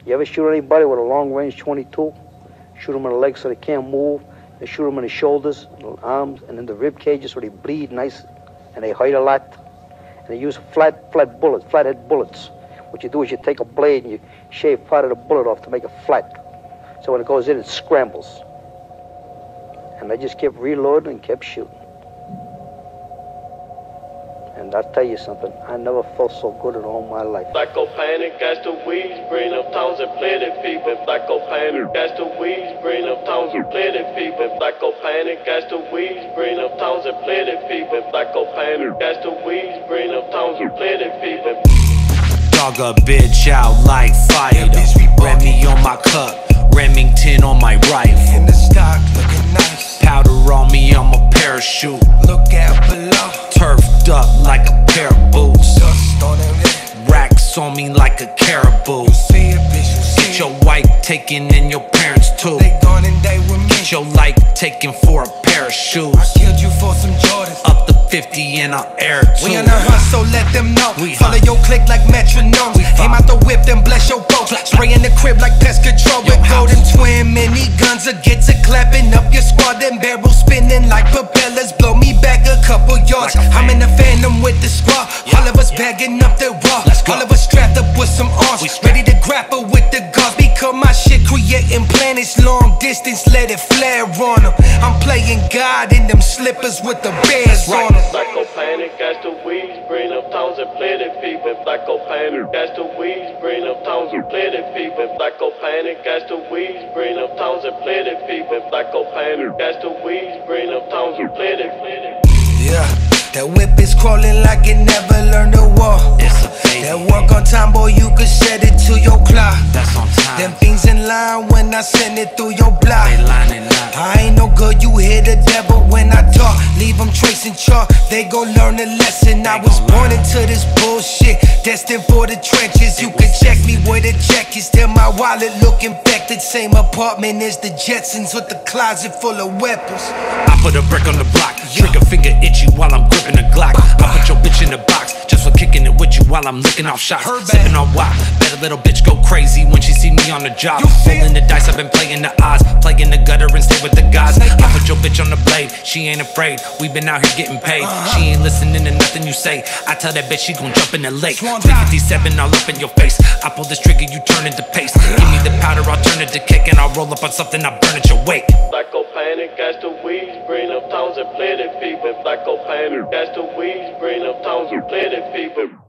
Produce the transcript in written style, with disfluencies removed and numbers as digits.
You ever shoot anybody with a long-range 22? Shoot them in the legs so they can't move. They shoot them in the shoulders, the arms, and in the rib cages so they bleed nice and they hurt a lot. And they use flathead bullets. What you do is you take a blade and you shave part of the bullet off to make it flat. So when it goes in, it scrambles. And I just kept reloading and kept shooting. And I'll tell you something, I never felt so good in all my life. Blacko panic, gas the weeds, bring up towns and plenty people. Blacko panic, gas the weeds, bring up towns and plenty people. Blacko panic, gas the weeds, bring up towns and plenty people. Blacko panic, gas the weeds, bring up towns and plenty people. Dog a bitch out like fire. Remy on my cup, Remington on my rifle. In the stock, looking nice. Powder on me, I'm a parachute. Look out below. Turfed up like a pair of boots. Dust on it. Racks on me like a caribou. You see it, bitch, you see Get your wife taken and your parents too. They gone and they with me. Get your life taken for a pair of shoes. I killed you for some Jordans. Up to 50 and I'll air too. We on the hunt, so let them know. We Follow hunt. your click like metronomes. Aim out the whip, then bless your boat. Spray in the crib like pest control. With golden twin mini guns or get to clapping up your squad. Then barrels spinning like propellers. Blow me back a couple yards. I'm in the phantom with the squad. All of us bagging up the raw. All of us strapped up with some arms. Ready to grapple with the guards. Because my shit creating planets. Long distance, let it flare on them. I'm playing God in them slippers with the bears on them. Blacko panic, gas the weeds, bring up towns and plenty people. Blacko panic, gas the weeds, bring up towns and plenty people. Blacko panic, gas the weeds, bring up towns and plenty people. Blacko panic, gas the weeds, bring up towns and plenty. Yeah, that whip is crawling like it never learned to walk. It's a baby. That work on time, boy, you could set it to your clock. That's on time. Them things in line when I send it through your block. They lining up. I ain't no good, you hear the devil when I talk. Leave them tracing chalk, they gon' learn a lesson. I was born into this bullshit, destined for the trenches. You can check me where the check is, still my wallet look infected. Same apartment as the Jetsons with the closet full of weapons. I put a brick on the block, trigger finger itchy while I'm gripping a Glock. I put your bitch in the box, just for kicking it with you while I'm licking off shots. Sipping on WAP, bet a little bitch go crazy when she see me on the job. Rolling the dice, I've been playing the odds, playing the gutter and stay with the gods. I put your bitch on the blade, she ain't afraid, we been out here getting paid. She ain't listening to nothing you say, I tell that bitch she gon' jump in the lake. 357 all up in your face, I pull this trigger, you turn into paste. Give me the powder, I'll turn it to kick, and I'll roll up on something, I'll burn at your wake. Blacko panic, gas the weeds, bring up towns and plenty people. Blacko panic, gas the weeds, bring up towns and plenty people.